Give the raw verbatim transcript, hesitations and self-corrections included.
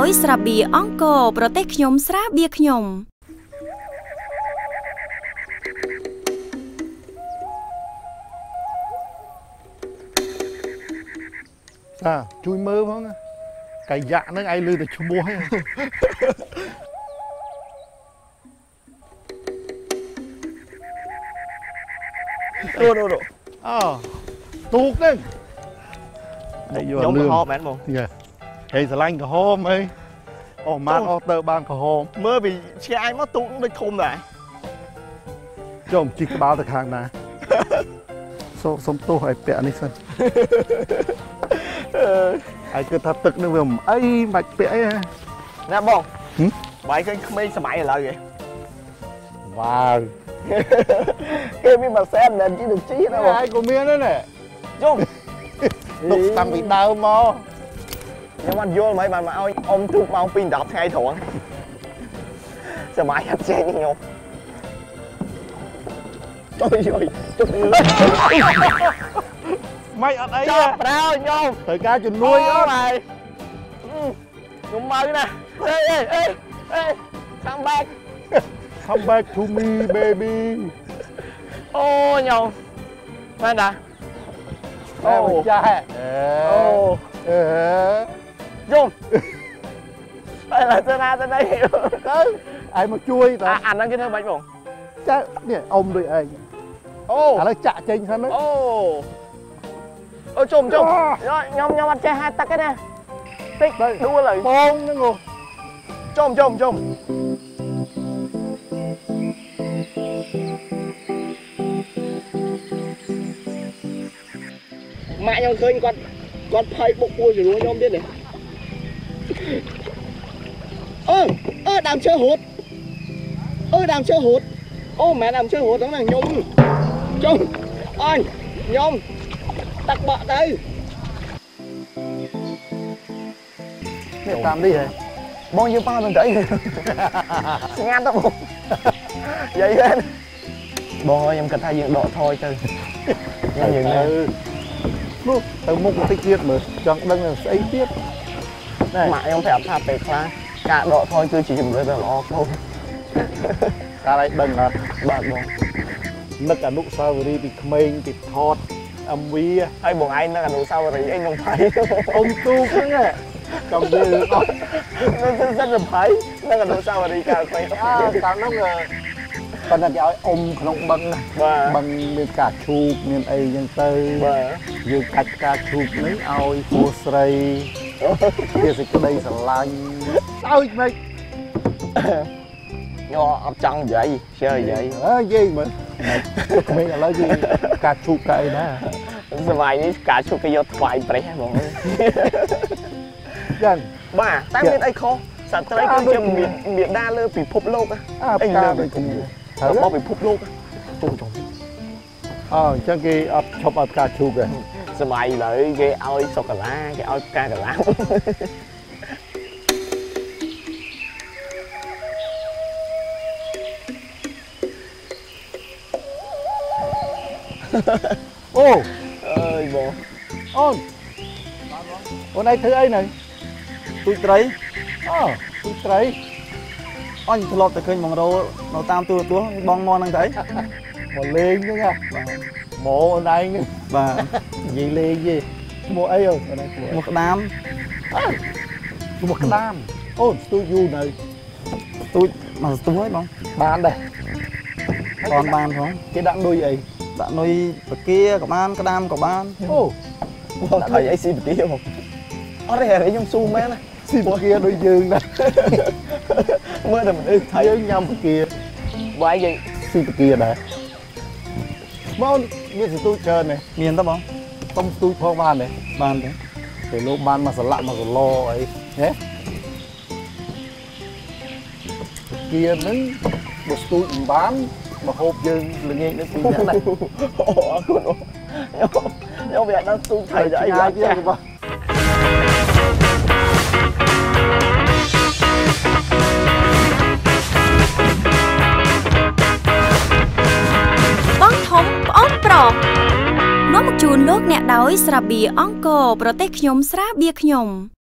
ស្រាបៀរអង្គរប្រទេសខ្ញុំស្រាបៀរខ្ញុំសាជួយមើលផងកាយៈហ្នឹងឯងលឺតែឈ្មោះហ្នឹងអូអូអូទូកហ្នឹងខ្ញុំក្រហមមែនបងយេហេស្រឡាញ់ក្រហមអីអូម៉ានអស់ទៅបានក្រហមមើលពីឆ្ងាយមកទូកដូចធំដែរចុំជីកក្បាលទៅខាងណាសូសុំទោសឲ្យពាក់នេះសិនហើយគិតថាទឹកនឹងវាមិនអីមិនបាច់ពាក់អីណាបងបាយឃើញក្មេងសម័យឥឡូវហ៎វ៉ាវគេមានម៉ាសែនដែលជីទៅជីណាបងហើយក៏មានដែរណាជុំទុកតាំងពីដើមមកខ្ញុំមិនយល់មិនបានមកឲ្យអ៊ំទូកម៉ោងពីរដប់ថ្ងៃត្រង់សម័យអត់ចេញខ្ញុំអូយអូយទុកមិនអត់អីចាប់ប្រោខ្ញុំត្រូវការជំនួយអត់ហើយខ្ញុំមកណាអេអេអេអេ come back come back to me baby អូខ្ញុំមែនតាអូចាអូអេយំហើយឡាទៅណាទៅណីទៅឯងមកជួយតើអាហ្នឹងគេធ្វើបាច់បងចានេះអ៊ំដូចឯងអូឥឡូវចាក់ចេញហ្នឹងអូអូជុំជុំខ្ញុំខ្ញុំអត់ចេះហាត់ទឹកទេណាតិចដួលហើយបងហ្នឹងជុំជុំជុំម៉ាក់ខ្ញុំឃើញគាត់គាត់ផៃបុកពួរជ្រួខ្ញុំទៀតនេះអឺអឺដើមឈើរត់អឺដើមឈើរត់អូមែនដើមឈើរត់ហ្នឹងណាខ្ញុំជុំអញខ្ញុំตักบะទៅនេះតាមនេះហ៎បងយើងប៉ាមិនទៅអីស្ងាត់ទៅបងនិយាយមែនបងអើយខ្ញុំគិតថាយើងដកថយទៅយើងយើងទៅនោះទៅមុខបន្តិចទៀតមើលចង់ដឹងស្អីទៀតម៉ាក់ខ្ញុំប្រាប់ថាពេលខ្លះការដកថយគឺជាជំរឿនដ៏ល្អកូនការឲ្យដឹងអត់បាទបងនឹកអនុស្សាវរីយ៍ពីក្មេងពីថតអមវីហើយបងឯងនៅអនុស្សាវរីយ៍អីក្នុងផៃអ៊ំទូកហ្នឹងចង់និយាយអត់នៅទៅសិនទៅផៃនៅអនុស្សាវរីយ៍កាលពេលអើកាលហ្នឹងប៉ុន្តែគេឲ្យអ៊ំក្នុងបឹងបឹងមានការឈូកមានអីចឹងទៅយើងកាច់ការឈូកនេះឲ្យគួស្រីវាសេចក្តីស្រឡាញ់ឲ្យមិនញ៉អត់ចង់និយាយជើនិយាយអើនិយាយមើលក្មេងឥឡូវគឺការឈូកកៅអីណាសម័យនេះការឈូកគេយកថ្វាយប្រេះហ្មងយ៉ាងបាទតែមានអីខុសសត្វត្រីគឺជាមានដាលើពិភពលោកអីលើដូចគ្នារបស់ពិភពលោកចូលចូលអូអញ្ចឹងគេអត់ឈប់អត់ការឈូកទេសម័យឥឡូវគេឲ្យសុកាឡាគេឲ្យផ្កាកាឡាអូអើយបងអូនអូនឯងធ្វើអីនៅទូចត្រីអូទូចត្រីអញធ្លាប់តែឃើញបងរោនៅតាមទូរទស្សន៍បងមកហ្នឹងទៅមកលេងហ្នឹងហ៎មកអូនឯងបាទនិយាយលេងទេឈ្មោះអីអូនឯងឈ្មោះក្តាមឈ្មោះក្តាមអូនស្ទូចយូរនៅស្ទូចមកស្ទូចហើយបងបានដែរបានបានផងគេដាក់នុយអីដាក់នុយបកាក៏បានក្តាមក៏បានអូបងថៃអីស៊ីបកាបងអត់ទេខ្ញុំស៊ូមែនណាស៊ីបកាដូចយើងដែរមើលតែមនុស្សថៃយើងញ៉ាំបកាបាយយើងស៊ីបកាដែរបងមានស្ទូចច្រើនទេមានតើបងសុំស្ទូចផងបានទេបានទេពេលលោកបានមកស្លាក់មកគីឡូអីហ៎បកាហ្នឹងបើស្ទូចមិនបានមកហូបយើងល្ងាចនេះពីហ្នឹងដែរអូអរគុណខ្ញុំវាអត់ដល់ស្ទូចថៃទៅអីឡើងចាស់បងបងធំប្អូនប្រុសនាំមកជូនលោកអ្នកដោយស្រាបៀរអង្គរប្រទេសខ្ញុំស្រាបៀរខ្ញុំ